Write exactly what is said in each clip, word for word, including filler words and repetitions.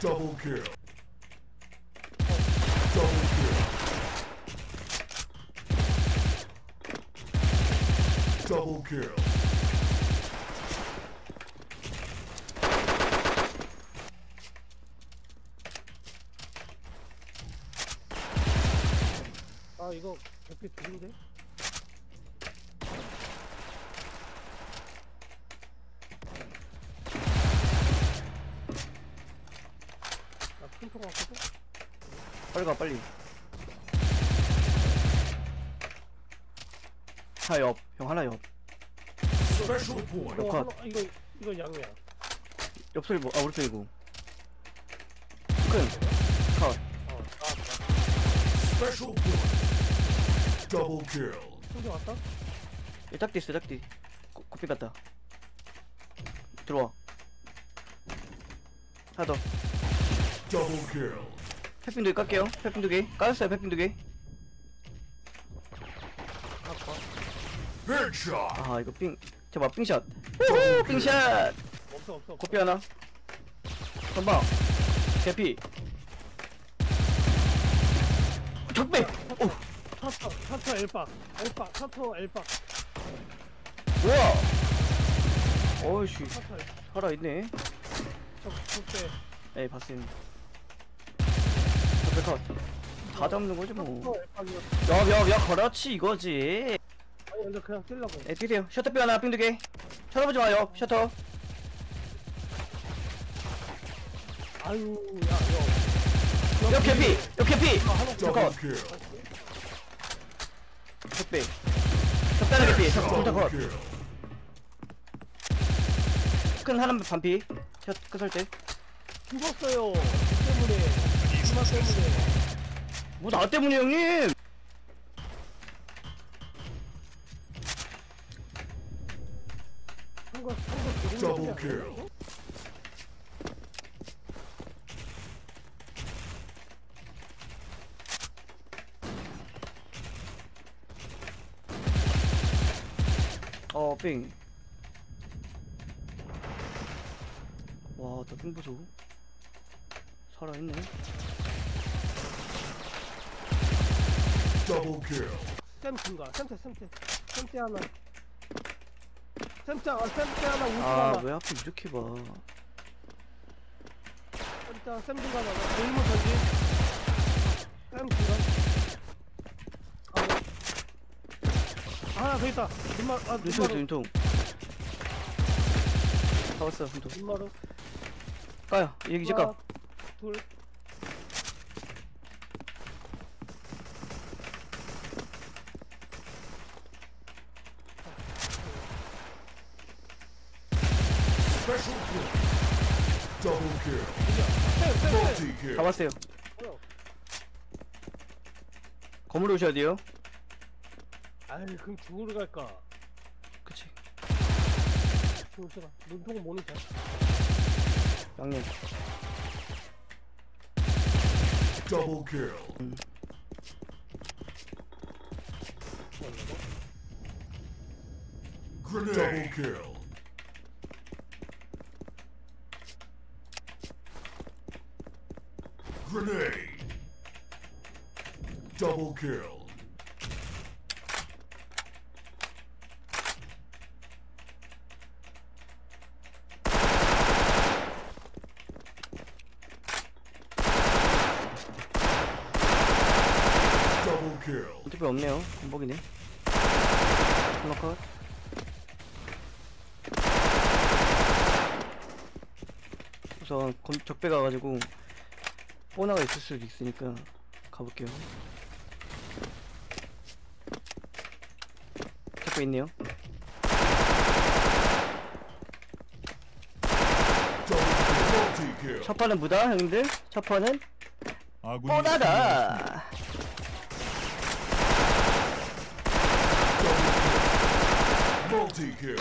Double kill. Double kill. Double kill. 아 이거 개피 둘인데? 나 큰통 왔거든? 빨리 가 빨리. 하나 옆. 형 하나 옆. Special point. 이거 컷. 하나, 이거 이거 양이야. 옆소리 뭐, 아 우리 소리고. 큰. 컷. 어, 나왔다. Special point. Double kill. 총기 왔다? 얘 짝디 있어 짝디. 고, 고삐 갔다. 들어와. 하나 더. Double kill. 패핀 두개 깎게요. 패핀 두 개. 까졌어요 패핀 두 개. 아빠. Headshot. 아 이거 삥. 제발 삥샷. 우후 삥샷. 없어 없어. 고삐 하나. 전방. 개피. 적배. 오. 차터 차터 엘박 엘박 차터 엘박 뭐야? 어이씨 차터 엘박 살아있네. 적대 에이 봤음. 적배 컷. 다 잡는 거지 뭐. 차터 엘박이었어. 야야야 그렇지 이거지. 아니 근데 그냥 뛰려고. 에 뛰세요. 셔터뼈 하나 삥 두 개. 쳐다보지 마요. 셔터. 아유 야야 옆 개피. 옆 개피. Double 컷. kill. 적배. 적다는 개피. 적 Double 컷. kill. 큰 하나 반피. 셔 끝설 때. 죽었어요. 이 때문에 이마 때문에. 뭐 나 때문에 형님. 한거 한거 Double kill. 어 삥. 와, 나 삥 보소. 살아있네. Double kill. 쌤 중가 쌤테 쌤테 쌤테 하나 쌤테 아 쌤테 하나 우주 아, 하나 왜 하필 이렇게 봐. 쌤테 쌤 중가 하나 일무 전진 쌤 중가 아 하나 더 있다 눈말 아 눈통, 눈마루 눈통. 잡았어, 눈통. 눈마루 까요, 얘기 좀 까. 둘 Special point. Double kill. 쌤쌤쌤 Multi kill. 잡았어요. 건물 오셔야 돼요. 아이 그럼 중으로 갈까 그치. 중으로 눈통은 모니터 양념. Double kill. Grenade. Double kill. Grenade. Double kill. Double kill. 특별 없네요. 건복이네. 하나 컷. 우선 건, 적배 가가지고 뽀나가 있을 수도 있으니까 가볼게요. 적배 있네요. Double kill. Multi kill. 첫 판은 무다 형님들. 첫 판은 아군이 뽀나다. Multi kill.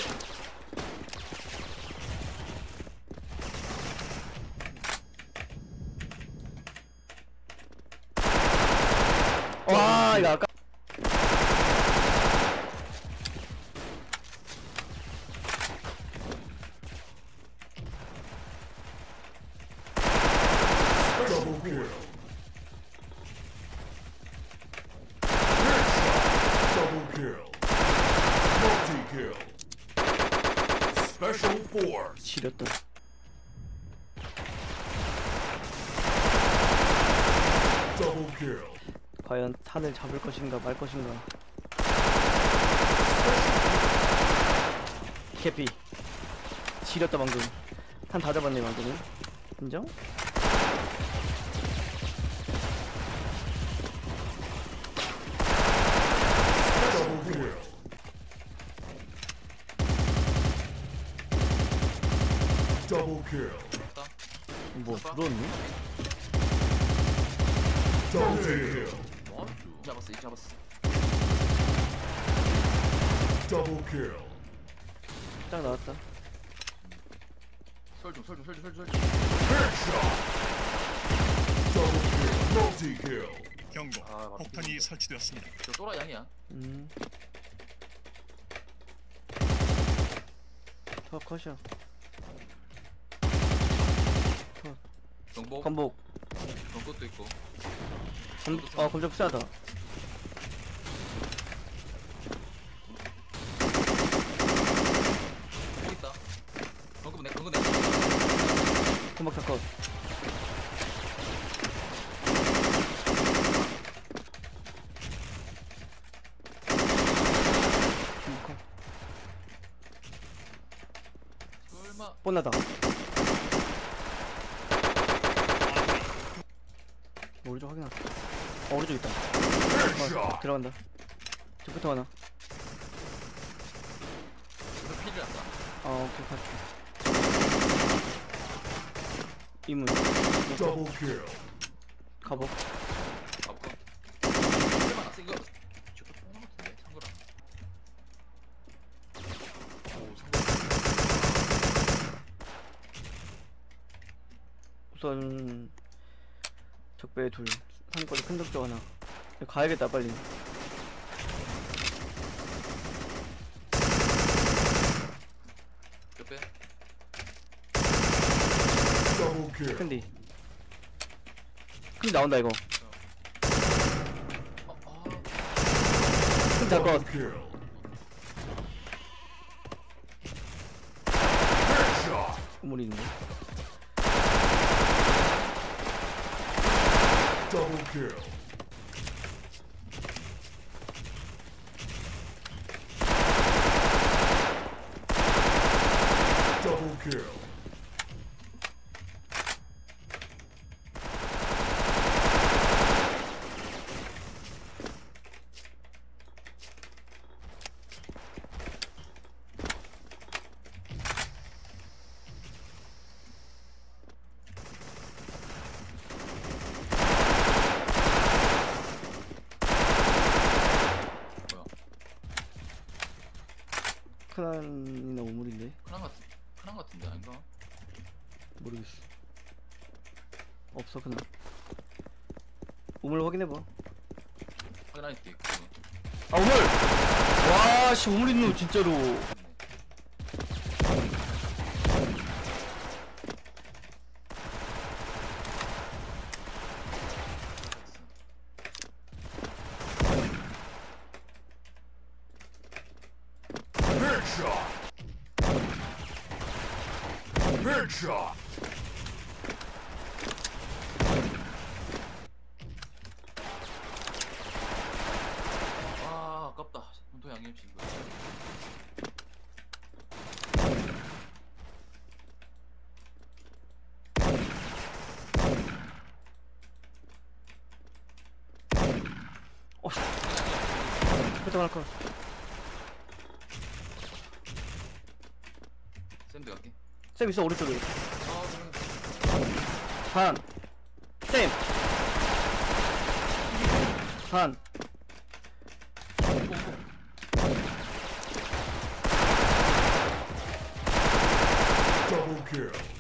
와 이거 아까 Double kill. Headshot. Double kill. Multi kill. Special force. 지렸다. Double kill. 과연 탄을 잡을 것인가 말 것인가. 캐피 지렸다 방금. 탄 다 잡았네 방금은. 인정? Double kill. Double kill. 뭐 들어왔니? Double kill. 어? 잡았어, 이 잡았어. Double kill. 딱 나왔다. 설 좀, 설 좀, 설 좀, 설 좀. Headshot. Double kill. Multi kill. 경고. 아, 맞다. 폭탄이 설치되었습니다. 저 또라 양이야. 음. 더 컷이야. 정복, 건복. 정것도 있고. 검, 아 검정 세하다. 여기 있다. 정급 내, 정급 내. 건복 다 컷. 건복 컷. 설마. 뻔하다. 오른쪽 확인할게. 어 오른쪽 있다. 어, Headshot. 들어간다. 저부터 하나. 이거 필이 났다. 어 오케이 갈게. 이문. Double kill. 가복. 가볼까? 설마 났어, 이거. 저거 똥 같은데, 상그라. 오, 상그라. 우선 적배 둘. 산거리 큰 덕적 하나. 가야겠다 빨리. 옆에. Double kill. 큰디. 큰디 나온다 이거. 어, 아. 큰디 잘 Double 것. kill. Headshot. 우물이 있는데. Double kill. Double kill. 뭐야? 큰안이나 우물인데. 큰한 같은, 큰한 같은데, 아닌가? 모르겠어. 없어 큰안. 우물 확인해봐. 확인할 때 있고. 아 우물! 와씨 우물 있노 진짜로. Headshot. Headshot. 아, 아깝다. 또 양념 친 거야. 어. 그때 갈 걸. 쌤도 갈게. 쌤 있어 오른쪽에. 아, 그러면. 반. 쌤. 반. Double kill.